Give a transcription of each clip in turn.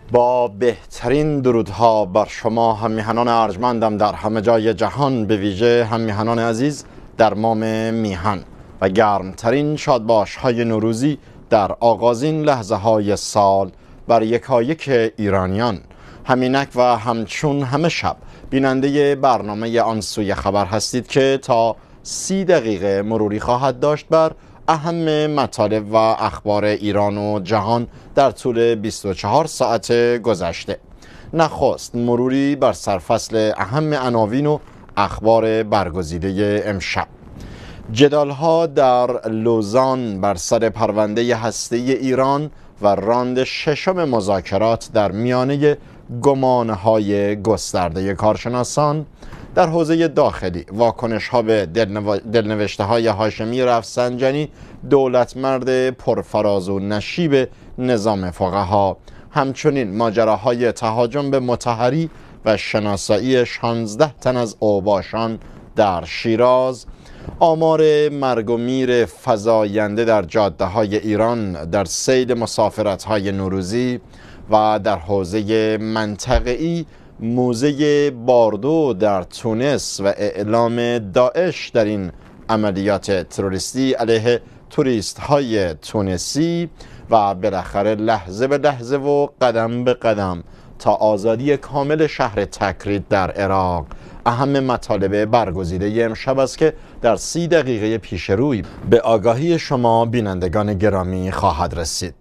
با بهترین درودها بر شما هم‌میهنان ارجمندم در همه جای جهان، به ویژه هم‌میهنان عزیز در مام میهن و گرمترین شادباش‌های نوروزی در آغازین لحظه‌های سال بر یکایک ایرانیان. همینک و همچون همه شب بیننده برنامه آن سوی خبر هستید که تا 30 دقیقه مروری خواهد داشت بر اهم مطالب و اخبار ایران و جهان در طول 24 ساعت گذشته. نخست مروری بر سرفصل اهم عناوین و اخبار برگزیده امشب. جدال‌ها در لوزان بر سر پرونده هسته‌ای ایران و راند ششم مذاکرات در میانه گمانه‌های گسترده کارشناسان. در حوزه داخلی واکنش‌ها به دلنوشته‌های هاشمی رفسنجانی، دولتمرد پرفراز و نشیب نظام فقها. همچنین ماجراهای تهاجم به مطهری و شناسایی 16 تن از اوباشان در شیراز. آمار مرگ و میر فزاینده در جاده‌های ایران در سیل مسافرت‌های نوروزی. و در حوزه منطقه‌ای موزه باردو در تونس و اعلام داعش در این عملیات تروریستی علیه توریست‌های تونسی و بالاخره لحظه به لحظه و قدم به قدم تا آزادی کامل شهر تکرید در عراق اهم مطالب برگزیده امشب است که در 30 دقیقه پیش روی به آگاهی شما بینندگان گرامی خواهد رسید.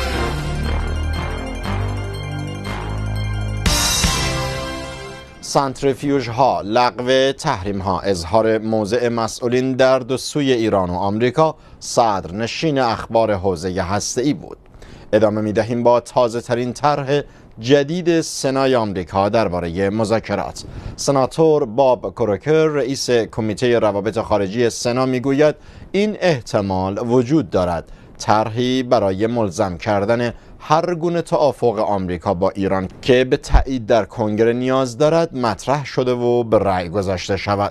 سانتریفیوژ ها، لغو تحریم ها، اظهار موضع مسئولین در دو سوی ایران و آمریکا صدرنشین اخبار حوزه هسته‌ای بود. ادامه می دهیم با تازه ترین طرح جدید سنای آمریکا درباره مذاکرات. سناتور باب کروکر، رئیس کمیته روابط خارجی سنا، میگوید این احتمال وجود دارد طرحی برای ملزم کردن هر گونه توافق آمریکا با ایران که به تایید در کنگره نیاز دارد مطرح شده و به رأی گذاشته شود.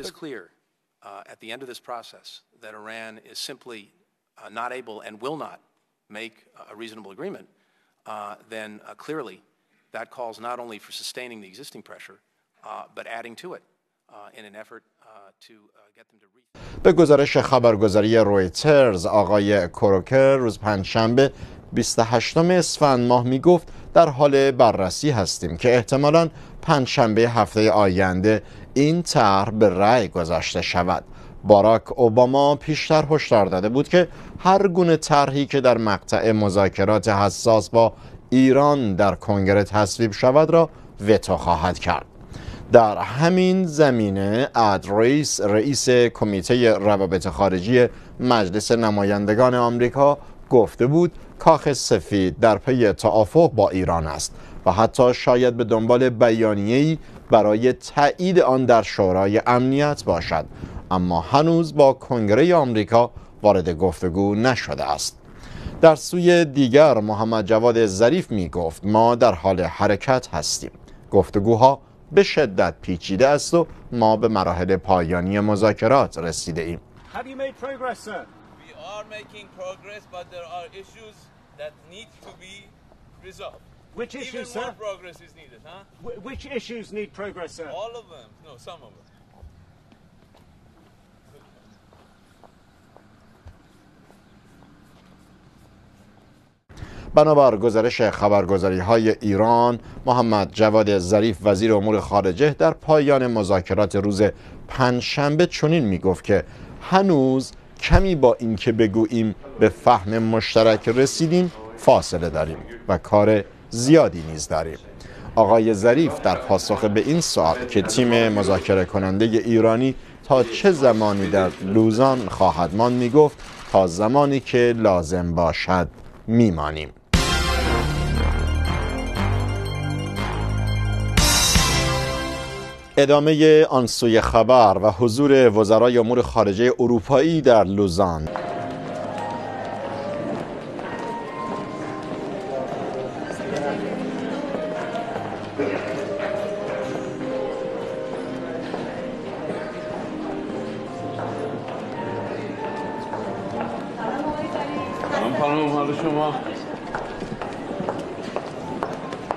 به گزارش خبرگزاری رویترز، آقای کروکر روز پنجشنبه 28 اسفند ماه می گفت در حال بررسی هستیم که احتمالاً پنجشنبه هفته آینده این طرح به رأی گذاشته شود. باراک اوباما پیشتر هشدار داده بود که هر گونه طرحی که در مقطع مذاکرات حساس با ایران در کنگره تصویب شود را وتو خواهد کرد. در همین زمینه اد رئیس، رئیس کمیته روابط خارجی مجلس نمایندگان آمریکا، گفته بود کاخ سفید در پی توافق با ایران است و حتی شاید به دنبال بیانیه‌ای برای تایید آن در شورای امنیت باشد، اما هنوز با کنگره آمریکا وارد گفتگو نشده است. در سوی دیگر محمد جواد ظریف می گفت ما در حال حرکت هستیم. گفتگوها به شدت پیچیده است و ما به مراحل پایانی مذاکرات رسیده ایم. are making progress, but there are issues that need to be resolved. Which issues, Even sir? more progress is needed, huh? Which issues need progress, sir? All of them. No, some of them. بنابر گزارش خبرگزاری‌های ایران، محمد جواد ظریف وزیر امور خارجه در پایان مذاکرات روز پنجشنبه چنین میگفت که هنوز کمی با اینکه بگوییم به فهم مشترک رسیدیم فاصله داریم و کار زیادی نیز داریم. آقای ظریف در پاسخ به این سوال که تیم مذاکره کننده ایرانی تا چه زمانی در لوزان خواهد ماند میگفت تا زمانی که لازم باشد میمانیم. ادامه آن سوی خبر و حضور وزرای امور خارجه اروپایی در لوزان. سلام خانم، حال شما؟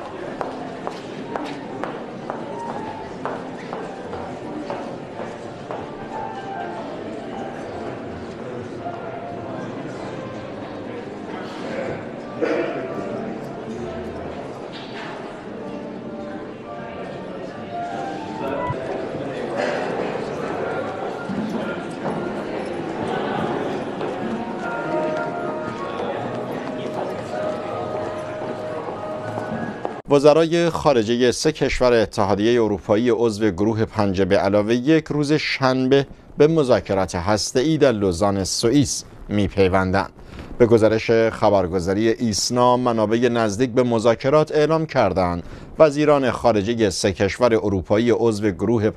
وزرای خارجه 3 کشور اتحادیه اروپایی عضو گروه 5+1 روز شنبه به مذاکرات هسته‌ای در لوزان سوئیس می‌پیوندند. به گزارش خبرگزاری ایسنا، منابع نزدیک به مذاکرات اعلام کردند وزیران خارجه 3 کشور اروپایی عضو گروه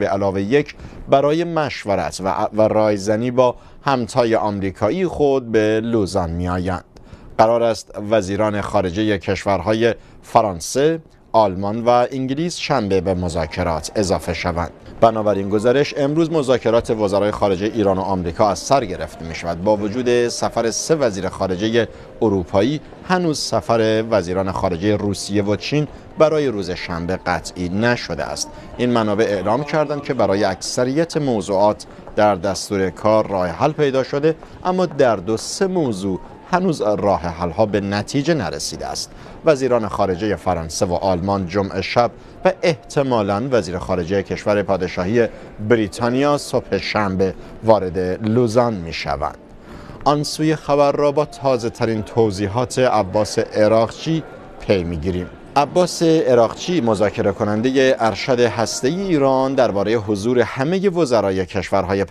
5+1 برای مشورت و رایزنی با همتای آمریکایی خود به لوزان می‌آیند. قرار است وزیران خارجه کشورهای فرانسه، آلمان و انگلیس شنبه به مذاکرات اضافه شوند. بنابراین گزارش امروز مذاکرات وزرای خارجه ایران و آمریکا از سر گرفته می شود. با وجود سفر 3 وزیر خارجه اروپایی، هنوز سفر وزیران خارجه روسیه و چین برای روز شنبه قطعی نشده است. این منابع اعلام کردند که برای اکثریت موضوعات در دستور کار راه حل پیدا شده، اما در 2-3 موضوع هنوز راه حل ها به نتیجه نرسیده است. وزیران خارجه فرانسه و آلمان جمعه شب و احتمالاً وزیر خارجه کشور پادشاهی بریتانیا صبح شنبه وارد لوزان می شوند. آن سوی خبر را با تازه ترین توضیحات عباس عراقچی پی می گیریم. عباس عراقچی، مذاکره کننده ارشد هسته‌ای ایران، درباره حضور همه وزرای کشورهای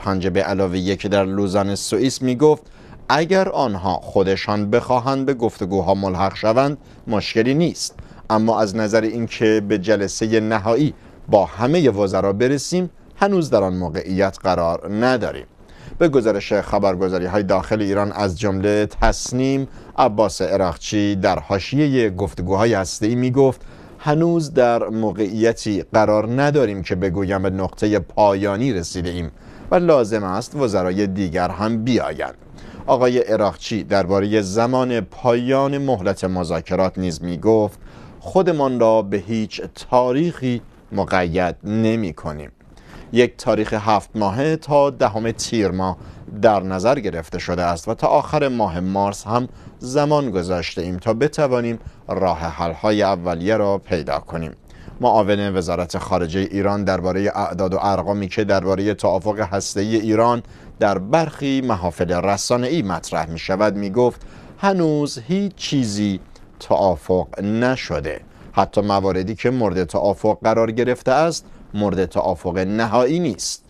5+1 در لوزان سوئیس می گفت اگر آنها خودشان بخواهند به گفتگوها ملحق شوند مشکلی نیست، اما از نظر اینکه به جلسه نهایی با همه وزرا برسیم هنوز در آن موقعیت قرار نداریم. به گزارش خبرگزاری‌های داخل ایران از جمله تصنیم، عباس عراقچی در حاشیه گفتگوهای هسته‌ای می گفت هنوز در موقعیتی قرار نداریم که بگویم به نقطه پایانی رسیده ایم و لازم است وزرای دیگر هم بیایند. آقای عراقچی درباره زمان پایان مهلت مذاکرات نیز می گفت خودمان را به هیچ تاریخی مقید نمی کنیم. یک تاریخ 7 ماهه تا 10 تیر ماه در نظر گرفته شده است و تا آخر ماه مارس هم زمان گذاشته ایم تا بتوانیم راه حل‌های اولیه را پیدا کنیم. معاون وزارت خارجه ایران درباره اعداد و ارقامی که درباره توافق هسته‌ای ایران در برخی محافل رسانه‌ای مطرح می شود می گفت هنوز هیچ چیزی توافق نشده. حتی مواردی که مورد توافق قرار گرفته است مورد توافق نهایی نیست.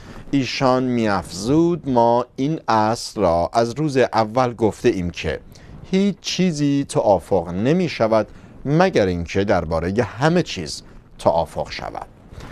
ایشان می افزود ما این اصل را از روز اول گفته ایم که هیچ چیزی توافق نمی شود مگر اینکه درباره همه چیز توافق شود.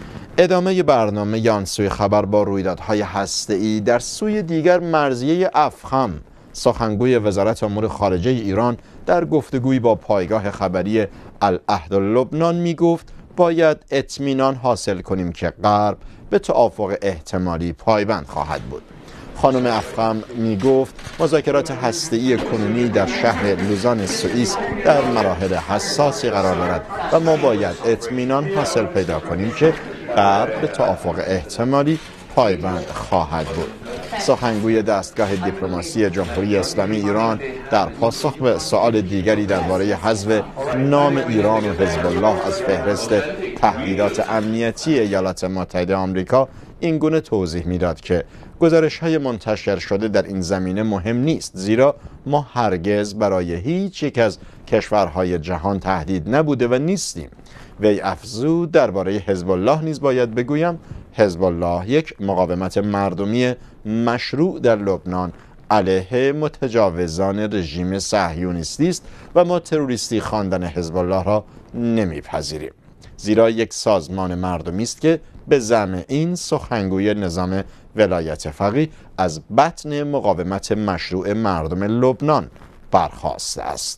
ادامه برنامه آن سوی خبر با رویدادهای هسته‌ای در سوی دیگر مرضیه افخم، سخنگوی وزارت امور خارجه ایران در گفتگویی با پایگاه خبری العهد لبنان می گفت باید اطمینان حاصل کنیم که غرب به توافق احتمالی پایبند خواهد بود. خانم افخم می گفت مذاکرات هسته‌ای کنونی در شهر لوزان سوئیس در مراحل حساسی قرار دارد و ما باید اطمینان حاصل پیدا کنیم که غرب به توافق احتمالی پایبند خواهد بود. سخنگوی دستگاه دیپلماسی جمهوری اسلامی ایران در پاسخ به سؤال دیگری درباره حذف نام ایران و حزب الله از فهرست تهدیدات امنیتی ایالات متحده آمریکا این گونه توضیح میداد که گزارش‌های منتشر شده در این زمینه مهم نیست، زیرا ما هرگز برای هیچ یک از کشورهای جهان تهدید نبوده و نیستیم. وی افزود درباره حزب الله نیز باید بگویم حزب الله یک مقاومت مردمی مشروع در لبنان علیه متجاوزان رژیم صهیونیستی است و ما تروریستی خواندن حزب الله را نمیپذیریم، زیرا یک سازمان مردمی است که به زعم این سخنگوی نظام ولایت فقیه از بطن مقاومت مشروع مردم لبنان برخاسته است.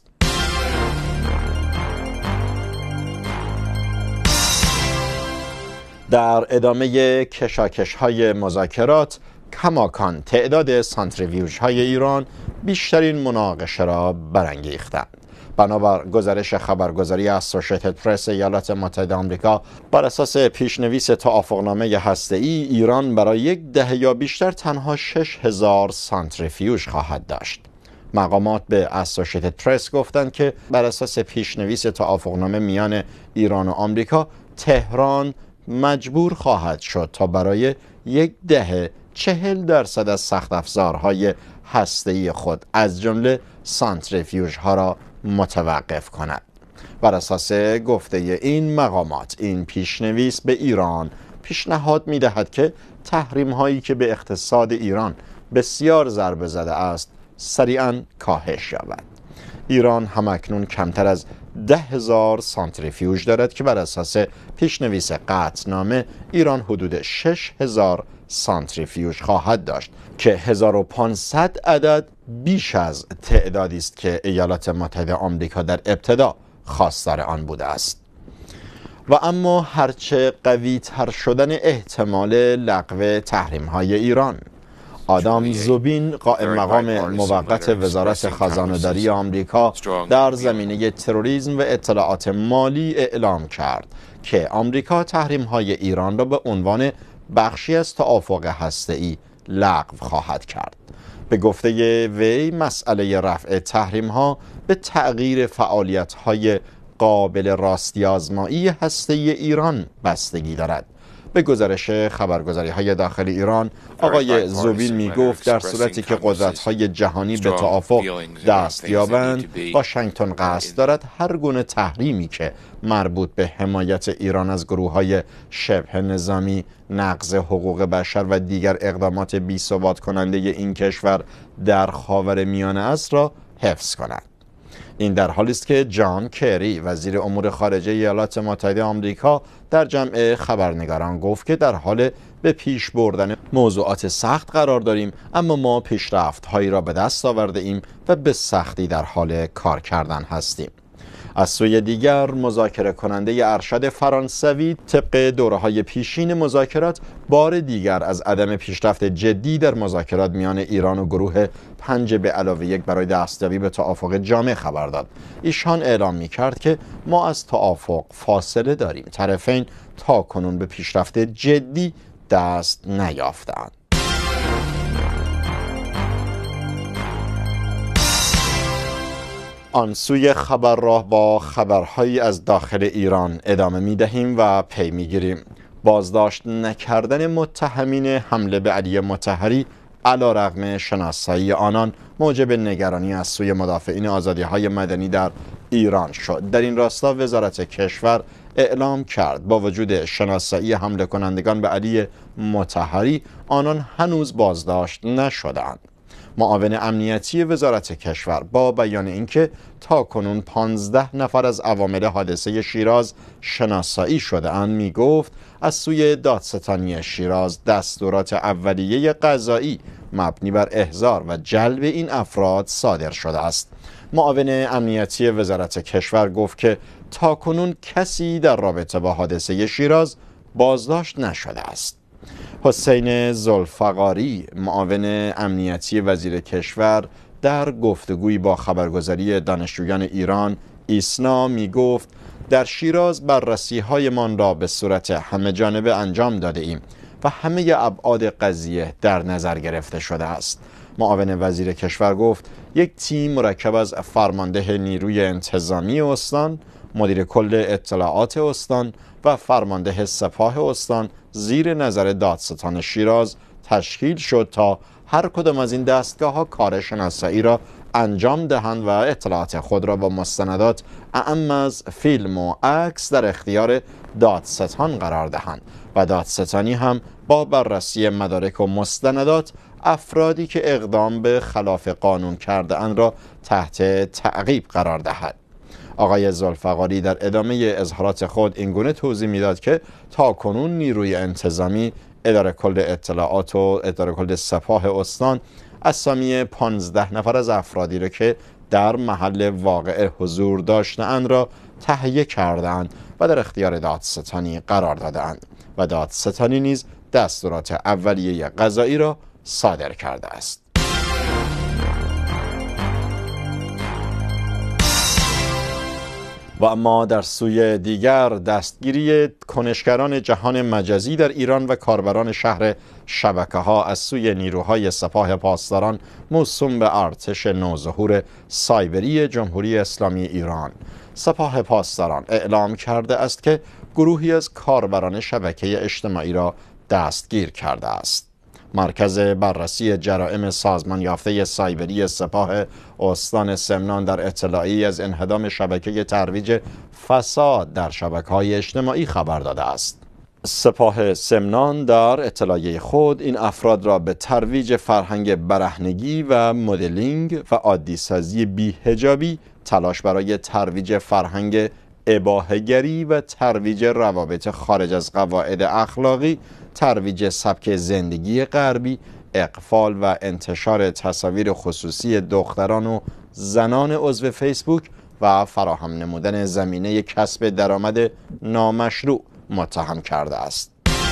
در ادامه کشاکش‌های مذاکرات، کماکان تعداد سانتریفیوژهای ایران بیشترین مناقشه را برانگیختند. بنابر گزارش خبرگزاری اسوشییتد پرس ایالات متحده آمریکا، بر اساس پیشنویس توافقنامه هسته‌ای ایران برای 1 دهه یا بیشتر تنها 6000 سانتریفیوژ خواهد داشت. مقامات به اسوشییتد پرس گفتند که بر اساس پیشنویس توافقنامه میان ایران و آمریکا، تهران مجبور خواهد شد تا برای 1 دهه 40% از سخت افزارهای هسته‌ای خود از جمله سانتریفیوژها را متوقف کند. بر اساس گفته این مقامات، این پیشنویس به ایران پیشنهاد می‌دهد که تحریم‌هایی که به اقتصاد ایران بسیار ضربه زده است سریعاً کاهش یابد. ایران همکنون کمتر از 10,000 سانتریفیوژ دارد که بر اساس پیشنویس قطعنامه ایران حدود 6,000 سانتریفیوژ خواهد داشت که 1500 عدد بیش از تعدادی است که ایالات متحده آمریکا در ابتدا خواستار آن بوده است. و اما هرچه قوی تر شدن احتمال لغو تحریم های ایران، آدام زوبین قائم مقام موقت وزارت خزانه‌داری آمریکا در زمینه تروریسم و اطلاعات مالی اعلام کرد که آمریکا تحریم‌های ایران را به عنوان بخشی از توافق هسته‌ای لغو خواهد کرد. به گفته وی مسئله رفع تحریم‌ها به تغییر فعالیت‌های قابل راستی‌آزمایی هسته‌ای ایران بستگی دارد. به گزارش خبرگزاری‌های داخل ایران، آقای زوبین می‌گفت در صورتی که قدرت‌های جهانی به توافق دست یابند، واشنگتن قصد دارد هر گونه تحریمی که مربوط به حمایت ایران از گروه‌های شبه نظامی، نقض حقوق بشر و دیگر اقدامات بی‌ثبات کننده این کشور در خاورمیانه است را حفظ کند. این در حالی است که جان کری وزیر امور خارجه ایالات متحده آمریکا در جمع خبرنگاران گفت که در حال به پیش بردن موضوعات سخت قرار داریم، اما ما پیشرفت‌هایی را به دست آورده ایم و به سختی در حال کار کردن هستیم. از سوی دیگر، مذاکره کننده ارشد فرانسوی طبق دوره‌های پیشین مذاکرات بار دیگر از عدم پیشرفت جدی در مذاکرات میان ایران و گروه 5+1 برای دستیابی به توافق جامع خبر داد. ایشان اعلام می‌کرد که ما از توافق فاصله داریم. طرفین تاکنون به پیشرفت جدی دست نیافتند. آن سوی خبر را با خبرهایی از داخل ایران ادامه می دهیم و پی می گیریم. بازداشت نکردن متهمین حمله به علی مطهری علیرغم شناسایی آنان موجب نگرانی از سوی مدافعین آزادی‌های مدنی در ایران شد. در این راستا وزارت کشور اعلام کرد با وجود شناسایی حمله کنندگان به علی مطهری، آنان هنوز بازداشت نشدند. معاون امنیتی وزارت کشور با بیان اینکه تاکنون 15 نفر از عوامل حادثه شیراز شناسایی شده‌اند می گفت از سوی دادستانی شیراز دستورات اولیه قضایی مبنی بر احضار و جلب این افراد صادر شده است. معاون امنیتی وزارت کشور گفت که تاکنون کسی در رابطه با حادثه شیراز بازداشت نشده است. حسین ذوالفقاری معاون امنیتی وزیر کشور در گفتگویی با خبرگزاری دانشجویان ایران ایسنا می گفت در شیراز بررسی‌هایمان را به صورت همه جانبه انجام داده ایم و همه ابعاد قضیه در نظر گرفته شده است. معاون وزیر کشور گفت یک تیم مرکب از فرمانده نیروی انتظامی استان، مدیر کل اطلاعات استان و فرمانده سپاه استان زیر نظر دادستان شیراز تشکیل شد تا هر کدام از این دستگاه‌ها کار شناسایی را انجام دهند و اطلاعات خود را با مستندات اعم از فیلم و عکس در اختیار دادستان قرار دهند و دادستانی هم با بررسی مدارک و مستندات افرادی که اقدام به خلاف قانون کرده اند را تحت تعقیب قرار دهد. آقای ذوالفقاری در ادامه اظهارات خود اینگونه توضیح میداد که تاکنون نیروی انتظامی، اداره کل اطلاعات و اداره کل سپاه استان اسامی 15 نفر از افرادی را که در محل واقع حضور داشته‌اند را تهیه کردند و در اختیار دادستانی قرار دادند و دادستانی نیز دستورات اولیه قضایی را صادر کرده است. و اما در سوی دیگر، دستگیری کنشگران جهان مجازی در ایران و کاربران شهر شبکه‌ها از سوی نیروهای سپاه پاسداران موسوم به ارتش نوظهور سایبری جمهوری اسلامی ایران. سپاه پاسداران اعلام کرده است که گروهی از کاربران شبکه اجتماعی را دستگیر کرده است. مرکز بررسی جرائم سازمان یافته سایبری سپاه استان سمنان در اطلاعی از انهدام شبکه ترویج فساد در شبکه‌های اجتماعی خبر داده است. سپاه سمنان در اطلاعیه خود این افراد را به ترویج فرهنگ برهنگی و مدلینگ و عادی‌سازی بی‌حجابی، تلاش برای ترویج فرهنگ اباحه‌گری و ترویج روابط خارج از قواعد اخلاقی، ترویج سبک زندگی غربی، اغفال و انتشار تصاویر خصوصی دختران و زنان عضو فیسبوک و فراهم نمودن زمینه کسب درآمد نامشروع متهم کرده است.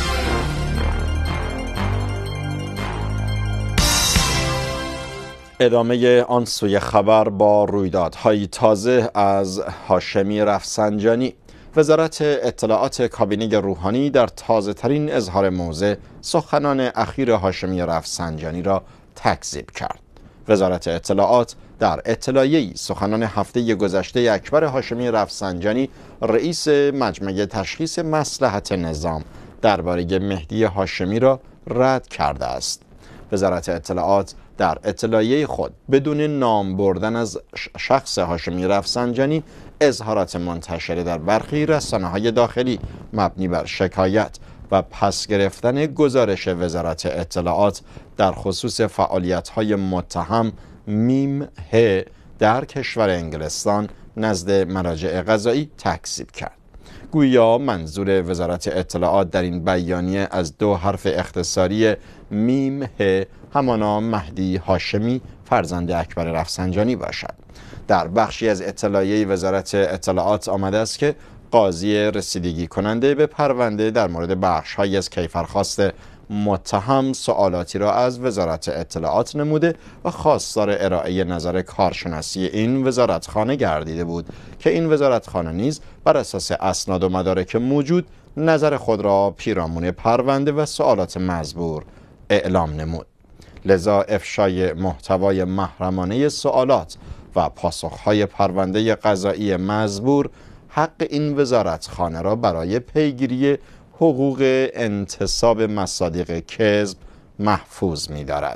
ادامه آن سوی خبر با رویدادهای تازه از هاشمی رفسنجانی. وزارت اطلاعات کابینه روحانی در تازه ترین اظهار موضع سخنان اخیر هاشمی رفسنجانی را تکذیب کرد. وزارت اطلاعات در اطلاعیه‌ای سخنان هفته گذشته اکبر هاشمی رفسنجانی، رئیس مجمع تشخیص مصلحت نظام، درباره مهدی هاشمی را رد کرده است. وزارت اطلاعات در اطلاعیه خود بدون نام بردن از شخص هاشمی رفسنجانی، اظهارات منتشره در برخی رسانه‌های داخلی مبنی بر شکایت و پس گرفتن گزارش وزارت اطلاعات در خصوص فعالیت‌های متهم میم ه در کشور انگلستان نزد مراجع قضایی تکذیب کرد. گویا منظور وزارت اطلاعات در این بیانیه از دو حرف اختصاری میم ه همانا مهدی هاشمی فرزند اکبر رفسنجانی باشد. در بخشی از اطلاعیه وزارت اطلاعات آمده است که قاضی رسیدگی کننده به پرونده در مورد بخش‌هایی از کیفرخواست متهم سوالاتی را از وزارت اطلاعات نموده و خواستار ارائه نظر کارشناسی این وزارتخانه گردیده بود که این وزارتخانه نیز بر اساس اسناد و مدارک موجود نظر خود را پیرامون پرونده و سوالات مزبور اعلام نمود. لذا افشای محتوای محرمانه سوالات و پاسخهای پرونده قضایی مزبور حق این وزارتخانه را برای پیگیری حقوق انتصاب مصادیق کذب محفوظ می‌دارد.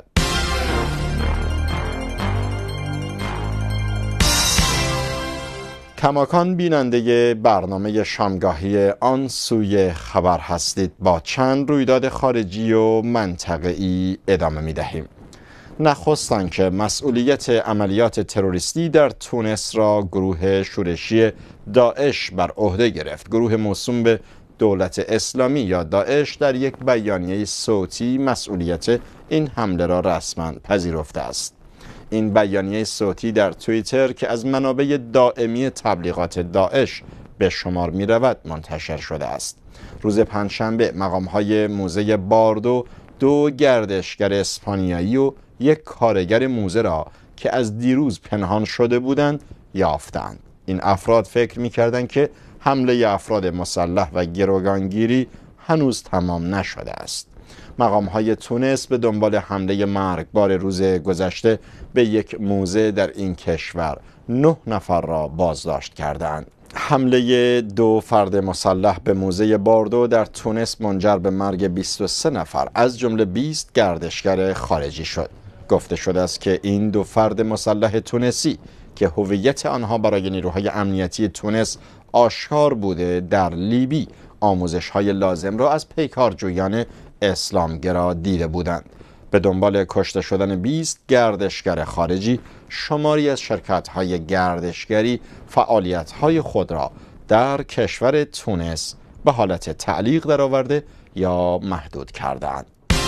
کماکان بیننده برنامه شامگاهی آن سوی خبر هستید. با چند رویداد خارجی و منطقه‌ای ادامه می‌دهیم. نخست آنکه مسئولیت عملیات تروریستی در تونس را گروه شورشی داعش بر عهده گرفت. گروه موسوم به دولت اسلامی یا داعش در یک بیانیه صوتی مسئولیت این حمله را رسما پذیرفته است. این بیانیه صوتی در توییتر که از منابع دائمی تبلیغات داعش به شمار می رود منتشر شده است. روز پنجشنبه مقام‌های موزه باردو دو گردشگر اسپانیایی و یک کارگر موزه را که از دیروز پنهان شده بودند یافتند. این افراد فکر می‌کردند که حمله افراد مسلح و گروگانگیری هنوز تمام نشده است. مقام‌های تونس به دنبال حمله مرگبار روز گذشته به یک موزه در این کشور 9 نفر را بازداشت کردند. حمله 2 فرد مسلح به موزه باردو در تونس منجر به مرگ 23 نفر از جمله 20 گردشگر خارجی شد. گفته شده است که این 2 فرد مسلح تونسی که هویت آنها برای نیروهای امنیتی تونس آشکار بوده در لیبی آموزش‌های لازم را از پیکارجویان اسلامگرا دیده بودند. به دنبال کشته شدن 20 گردشگر خارجی، شماری از شرکت‌های گردشگری فعالیت‌های خود را در کشور تونس به حالت تعلیق درآورده یا محدود کردند.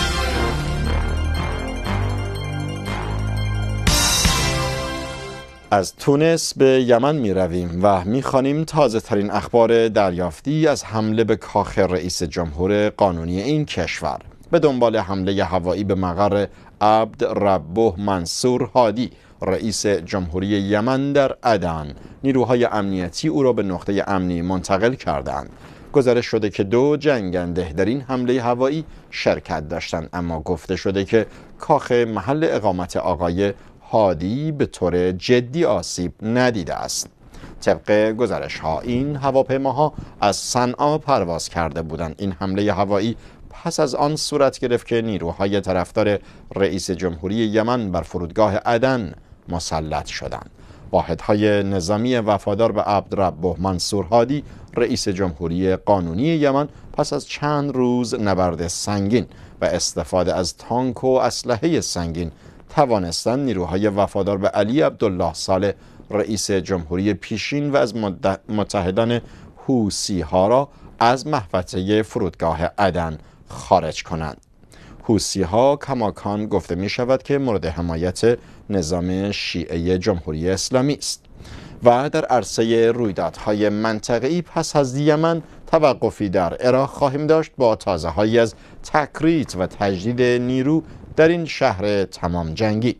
از تونس به یمن می رویم و می خوانیم تازه ترین اخبار دریافتی از حمله به کاخ رئیس جمهور قانونی این کشور. به دنبال حمله هوایی به مقر عبد ربه منصور هادی رئیس جمهوری یمن در عدن، نیروهای امنیتی او را به نقطه امنی منتقل کردند. گزارش شده که 2 جنگنده در این حمله هوایی شرکت داشتند، اما گفته شده که کاخ محل اقامت آقای هادی به طور جدی آسیب ندیده است. طبق گزارش ها این هواپیماها از صنعا پرواز کرده بودند. این حمله هوایی پس از آن صورت گرفت که نیروهای طرفدار رئیس جمهوری یمن بر فرودگاه عدن مسلط شدند. واحدهای نظامی وفادار به عبدربه منصور هادی رئیس جمهوری قانونی یمن پس از چند روز نبرد سنگین و استفاده از تانک و اسلحه سنگین توانستند نیروهای وفادار به علی عبدالله صالح رئیس جمهوری پیشین و از متحدان حوثی ها را از محوطه فرودگاه عدن خارج کنند. حوثی ها کماکان گفته می شود که مورد حمایت نظام شیعه جمهوری اسلامی است و در عرصه رویدادهای منطقه‌ای پس از یمن توقفی در عراق خواهیم داشت با تازه‌هایی از تکریت و تجدید نیرو در این شهر تمام جنگی.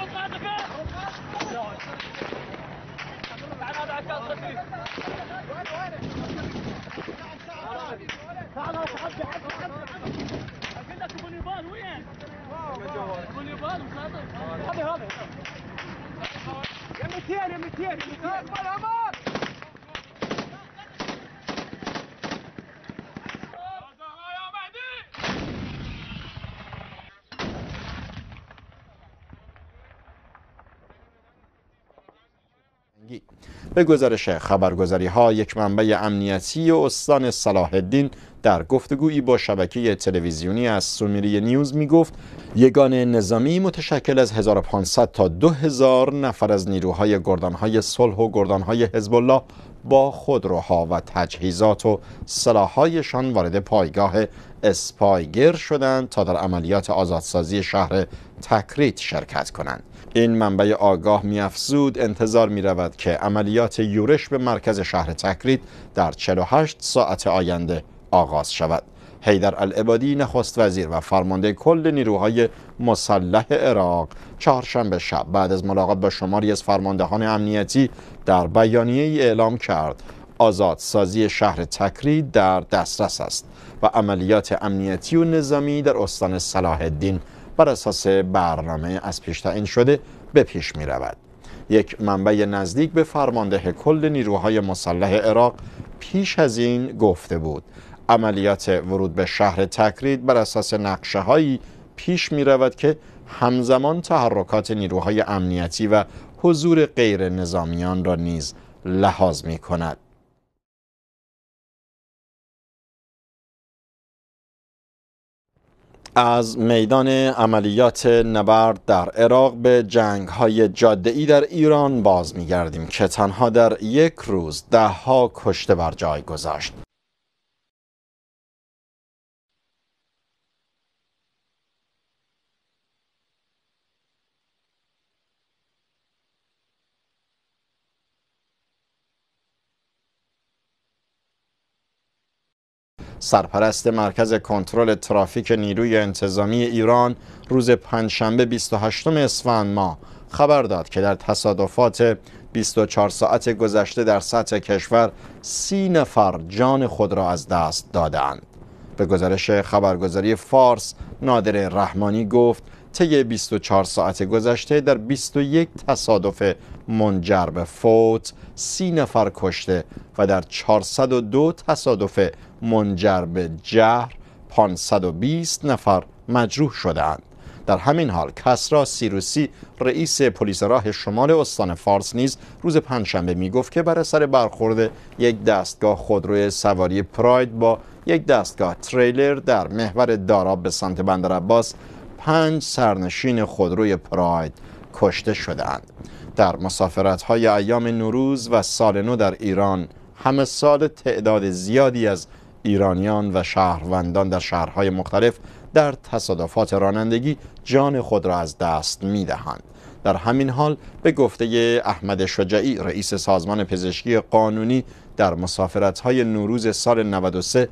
به گزارش خبرگزاری ها، یک منبع امنیتی استان صلاح الدین در گفتگویی با شبکه تلویزیونی از سومیری نیوز می گفت یگان نظامی متشکل از 1500 تا 2000 نفر از نیروهای گردانهای صلح و گردانهای حزب الله با خودروها و تجهیزات و سلاح‌هایشان وارد پایگاه اسپایگر شدند تا در عملیات آزادسازی شهر تکریت شرکت کنند. این منبع آگاه می‌افزود انتظار می‌رود که عملیات یورش به مرکز شهر تکریت در 48 ساعت آینده آغاز شود. حیدر العبادی نخست وزیر و فرمانده کل نیروهای مسلح عراق چهارشنبه شب بعد از ملاقات با شماری از فرماندهان امنیتی در بیانیه‌ای اعلام کرد آزادسازی شهر تکریت در دسترس است و عملیات امنیتی و نظامی در استان صلاح الدین بر اساس برنامه از پیش تعیین شده به پیش می رود. یک منبع نزدیک به فرمانده کل نیروهای مسلح عراق پیش از این گفته بود عملیات ورود به شهر تکریت بر اساس نقشه هایی پیش می رود که همزمان تحرکات نیروهای امنیتی و حضور غیر نظامیان را نیز لحاظ می کند. از میدان عملیات نبرد در عراق به جنگ‌های جاده‌ای در ایران باز می‌گردیم که تنها در یک روز 10 کشته بر جای گذاشت. سرپرست مرکز کنترل ترافیک نیروی انتظامی ایران روز پنجشنبه 28 اسفند ماه خبر داد که در تصادفات 24 ساعت گذشته در سطح کشور 30 نفر جان خود را از دست دادند. به گزارش خبرگزاری فارس، نادر رحمانی گفت طی 24 ساعت گذشته در 21 تصادف منجر به فوت 30 نفر کشته و در 402 تصادف منجر به جرح 520 نفر مجروح شدند. در همین حال کسری سیروسی رئیس پلیس راه شمال استان فارس نیز روز پنجشنبه میگفت که بر اثر برخورد یک دستگاه خودروی سواری پراید با یک دستگاه تریلر در محور داراب به سمت بندرعباس 5 سرنشین خودروی پراید کشته شدند. در مسافرت‌های ایام نوروز و سال نو در ایران همه سال تعداد زیادی از ایرانیان و شهروندان در شهرهای مختلف در تصادفات رانندگی جان خود را از دست می‌دهند. در همین حال به گفته احمد شجاعی رئیس سازمان پزشکی قانونی در مسافرت‌های نوروز سال 93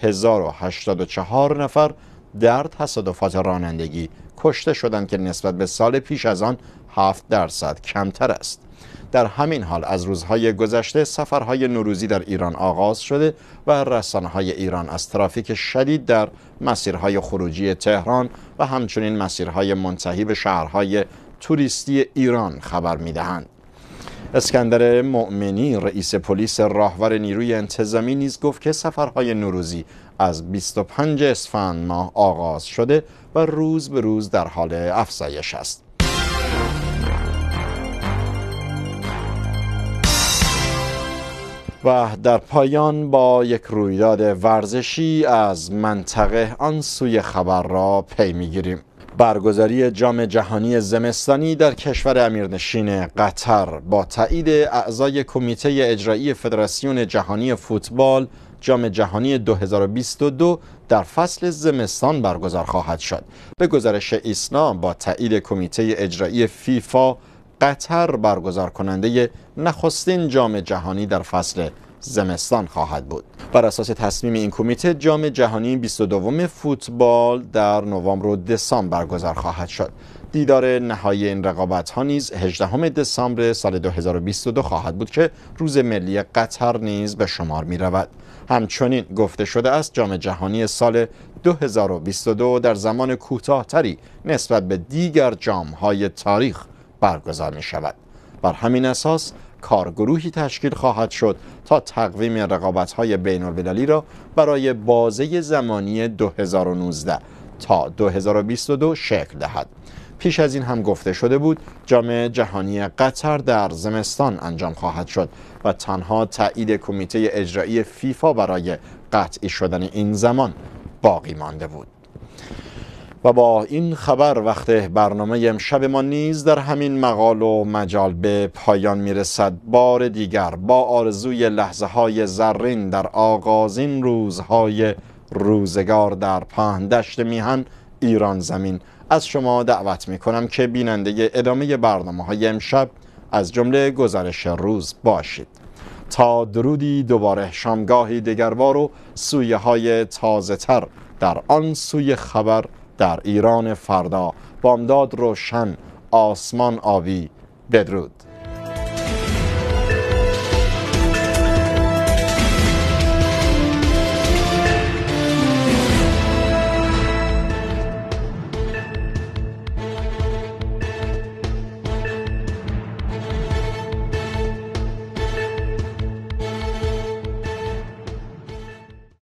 1084 نفر در تصادفات رانندگی کشته شدند که نسبت به سال پیش از آن 7% کمتر است. در همین حال از روزهای گذشته سفرهای نوروزی در ایران آغاز شده و رسانه‌های ایران از ترافیک شدید در مسیرهای خروجی تهران و همچنین مسیرهای منتهی به شهرهای توریستی ایران خبر می‌دهند. اسکندر مؤمنی رئیس پلیس راهور نیروی انتظامی نیز گفت که سفرهای نوروزی از 25 اسفند ماه آغاز شده و روز به روز در حال افزایش است. و در پایان با یک رویداد ورزشی از منطقه آن سوی خبر را پی میگیریم. برگزاری جام جهانی زمستانی در کشور امیرنشین قطر با تایید اعضای کمیته اجرایی فدراسیون جهانی فوتبال جام جهانی 2022 در فصل زمستان برگزار خواهد شد. به گزارش ایسنا با تایید کمیته اجرایی فیفا قطر برگزار کننده نخستین جام جهانی در فصل زمستان خواهد بود. بر اساس تصمیم این کمیته جام جهانی 22 فوتبال در نوامبر و دسامبر برگزار خواهد شد. دیدار نهایی این رقابت‌ها نیز 18 دسامبر سال 2022 خواهد بود که روز ملی قطر نیز به شمار می‌رود. همچنین گفته شده است جام جهانی سال 2022 در زمان کوتاه‌تری نسبت به دیگر جام‌های تاریخ برگزار می‌شود. بر همین اساس کارگروهی تشکیل خواهد شد تا تقویم رقابت‌های بین‌المللی را برای بازه زمانی 2019 تا 2022 شکل دهد. پیش از این هم گفته شده بود جام جهانی قطر در زمستان انجام خواهد شد و تنها تایید کمیته اجرایی فیفا برای قطعی شدن این زمان باقی مانده بود. و با این خبر وقت برنامه امشب ما نیز در همین مقال و مجال به پایان میرسد. بار دیگر با آرزوی لحظه های زرین در آغازین روزهای روزگار در پهندشت میهن ایران زمین از شما دعوت میکنم که بیننده ادامه برنامه های امشب از جمله گزارش روز باشید. تا درودی دوباره شامگاهی دگربار و سویه های تازه تر در آن سوی خبر در ایران فردا، بامداد روشن، آسمان آبی. بدرود.